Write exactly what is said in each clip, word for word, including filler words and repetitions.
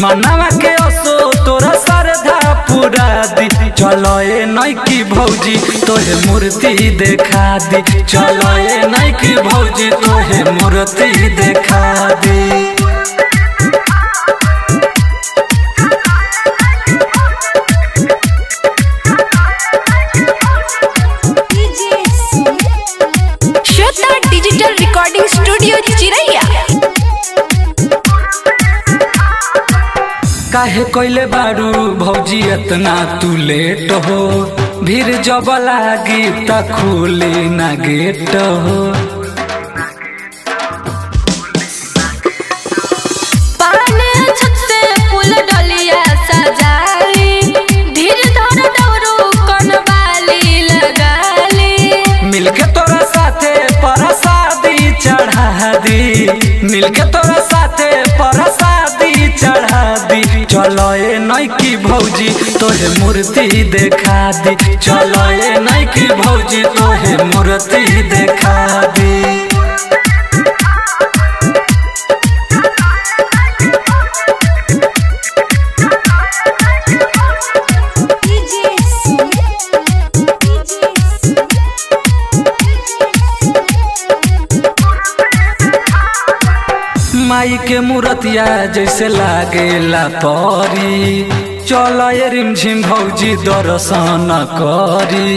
मनवा के असो तोरा श्रद्धा पूरा दी। चलो ए नैकी भौजी तोहे मूर्ति देखा दी। चलो ए नैकी भौजी तोहे मूर्ति देखा दी। डिजिटल रिकॉर्डिंग स्टूडियो चिरैया। काहे कोइले बारू भौजी इतना तू लेट हो। भीड़ जब लागी त खुली ना गेट हो। मिलके तोरा साथे परसादी चढ़ा दी। मिलके तोरा साथे परसादी चढ़ा दी। चलो ए नैकी भौजी तोहे मूर्ति देखा दी। चलो ए नैकी भौजी तोहे मूर्ति देखा दी। माई के मूर्तिया जैसे लागेला परी। चलो ए रिमझिम भौजी दर्शन करी।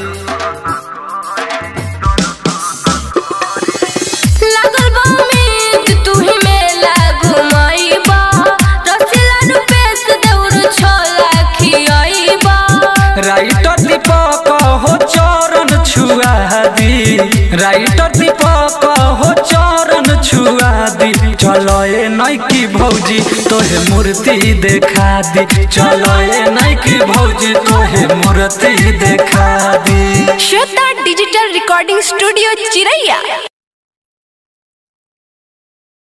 राइटर दीपक हो चरण छुआ दी। राइटर दीपक हो चरण छुआ दी। चलो ए नैकी भौजी तोहे मूर्ति देखा दी। चलो ए नैकी भौजी तोहे मूर्ति देखा दी। श्वेता डिजिटल रिकॉर्डिंग स्टूडियो चिरैया।